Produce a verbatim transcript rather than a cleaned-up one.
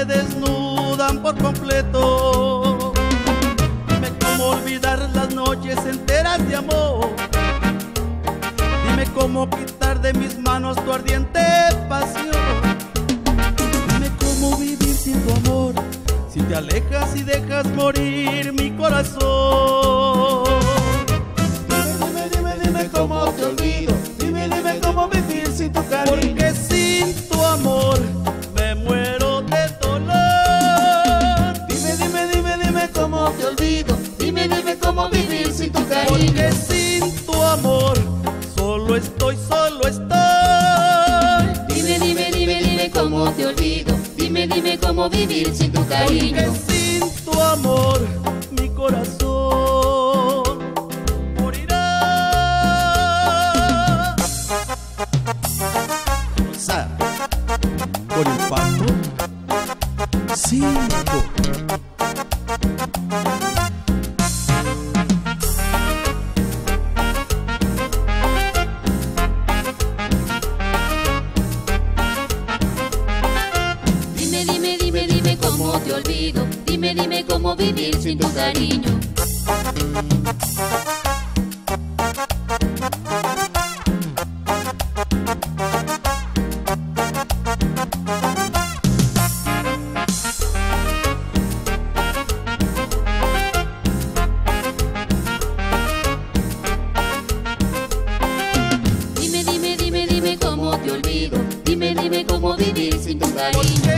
me desnudan por completo. Dime cómo olvidar las noches enteras de amor. Dime cómo quitar de mis manos tu ardiente pasión. Dime cómo vivir sin tu amor, si te alejas y dejas morir mi corazón. Dime, dime, dime, dime cómo te olvido. Dime, dime cómo vivir sin tu cariño. Porque sin tu amor me muero de dolor. Dime, dime, dime, dime cómo te olvido. Dime, dime cómo vivir sin tu cariño. Porque sin tu amor solo estoy, solo estoy. Dime, dime, dime, dime cómo te olvido. Dime, dime cómo vivir sin tu cariño. Porque sin tu amor mi corazón morirá. Comenzar con el pato cinco. Dime, dime, dime, dime cómo te olvido. Dime, dime cómo vivir sin tu cariño. Dime, dime, dime, dime cómo te olvido. Dime, dime cómo vivir sin tu cariño.